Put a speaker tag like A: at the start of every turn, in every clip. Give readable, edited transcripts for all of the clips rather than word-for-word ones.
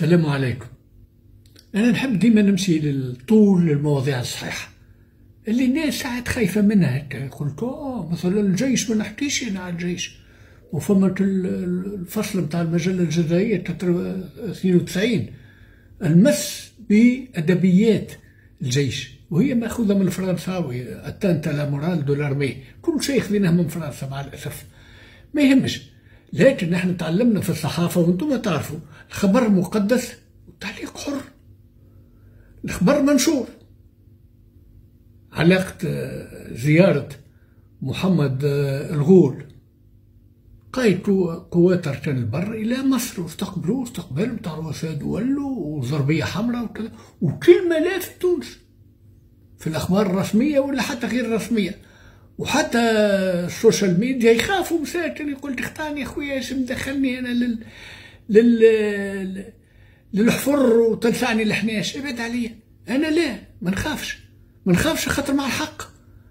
A: السلام عليكم. أنا نحب ديما نمشي للطول للمواضيع الصحيحة اللي الناس ساعات خايفة منها. هكا قلت مثلا الجيش، ما نحكيش أنا على الجيش، وفما الفصل نتاع المجلة الجزائرية 92 المس بأدبيات الجيش، وهي ماخوذة من الفرنساوي أتانت لا مورال دو لارمي، كل شيء خذيناه من فرنسا مع الأسف. ما يهمش، لكن نحن تعلمنا في الصحافة وانتم تعرفوا الخبر مقدس والتعليق حر. الخبر منشور. علاقة زيارة محمد الغول قائد قوات أركان البر إلى مصر، واستقبلوا استقبال نتاع رؤساء دول وزربية حمراء وكذا، وكل ملاذ في تونس في الأخبار الرسمية ولا حتى غير الرسمية، وحتى السوشيال ميديا يخافوا مساكن. يقول تختاني يا خويا اش مدخلني انا للحفر وتلسعني الحناش، ابعد عليا. انا لا، ما نخافش خاطر مع الحق.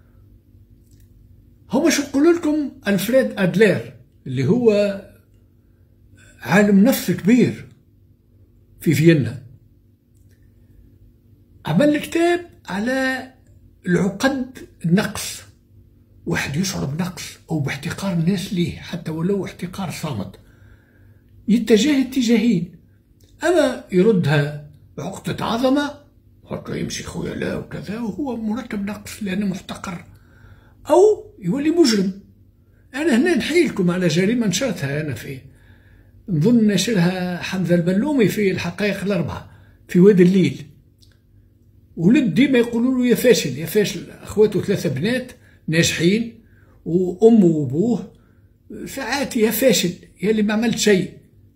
A: هما شو نقول لكم؟ ألفريد أدلير اللي هو عالم نفس كبير في فيينا عمل كتاب على العقد النقص. واحد يشعر بنقص أو باحتقار الناس ليه حتى ولو احتقار صامت، يتجه اتجاهين: أما يردها بعقدة عظمة حتى يمشي خويا لا وكذا وهو مركب نقص لأنه محتقر، أو يولي مجرم. أنا هنا نحيلكم على جريمة نشرتها أنا نظن نشرها حمزة البلومي في الحقائق الأربعة في وادي الليل. ولد ديما يقولوا له يا فاشل يا فاشل، أخواته 3 بنات ناجحين وأمه وأبوه، ساعات يا فاشل يا اللي ما عملت شيء.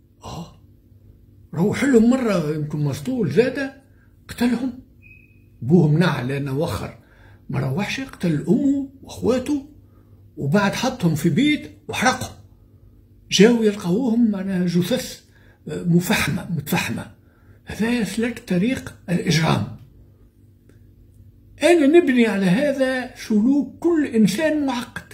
A: روح لهم مرة يمكن مسطول زادة قتلهم، أبوه منع لأنه وخر، ما روحش قتل أمه وأخواته، وبعد حطهم في بيت وحرقهم. جاو يلقوهم معناها جثث متفحمة. هذا يسلك طريق الإجرام. أنا نبني على هذا سلوك كل إنسان معقد،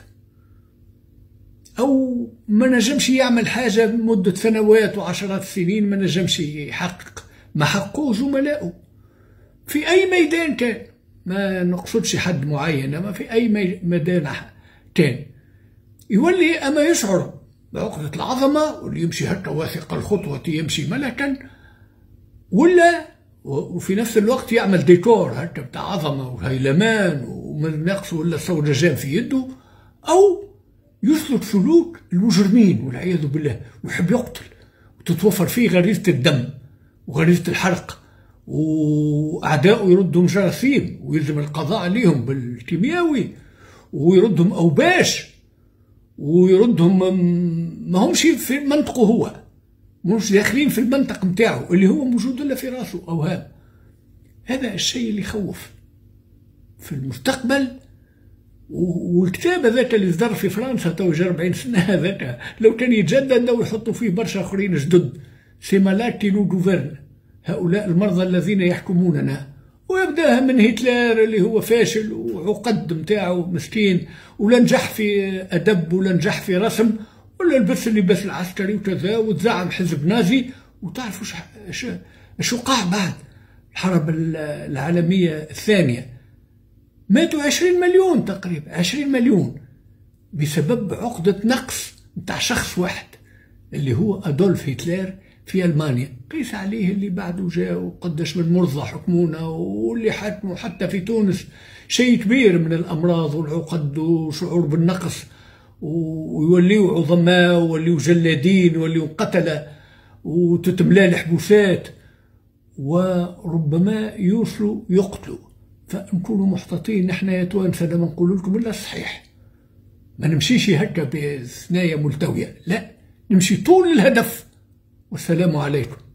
A: أو ما نجمش يعمل حاجة مدة سنوات وعشرات السنين ما نجمش يحقق ما حقوه زملائه في أي ميدان كان. ما نقصدش حد معين، أما في أي ميدان كان يولي أما يشعر بعقدة العظمة، واللي يمشي هكا واثق الخطوة يمشي ملكا، ولا وفي نفس الوقت يعمل ديكور هكا بتاع عظمة وهيلمان ومن نقصه ولا صوججان في يده، أو يسلك سلوك المجرمين والعياذ بالله ويحب يقتل، وتتوفر فيه غريزة الدم وغريزة الحرق، وأعداؤه يردهم جراثيم ويلزم القضاء عليهم بالكيمياوي، ويردهم أوباش، ويردهم ما همش في منطقه هو، مش داخلين في المنطق نتاعو اللي هو موجود إلا في راسه أوهام. هذا الشيء اللي يخوف في المستقبل. والكتاب هذاك اللي صدر في فرنسا تو 40 سنة هذاك لو كان يتجدد لو يحطوا فيه برشا آخرين جدد، سي مالاك كي نو غوفرن، هؤلاء المرضى الذين يحكموننا. ويبداها من هتلر اللي هو فاشل وعقد نتاعو مسكين، ولا نجح في أدب ولا نجح في رسم، ولا لبس اللباس العسكري وكذا، وتزعم حزب نازي. وتعرفوا شو وقع بعد الحرب العالمية الثانية؟ ماتوا 20 مليون تقريبا، 20 مليون بسبب عقدة نقص نتاع شخص واحد اللي هو أدولف هتلر في ألمانيا. قيس عليه اللي بعده جاء وقدش من مرضى حكمونا، واللي حكموا حتى في تونس شيء كبير من الأمراض والعقد وشعور بالنقص، ويوليوا عظماء ويوليوا جلادين ويوليوا قتلة وتتملى الحبوسات، وربما يوصلوا يقتلوا. فنكونوا محتاطين نحن يا توانسة لما نقول لكم إلا الصحيح، ما نمشيش هكا بثنايا ملتوية، لا نمشي طول الهدف. والسلام عليكم.